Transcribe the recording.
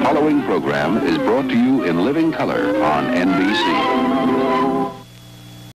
following program is brought to you in living color on NBC.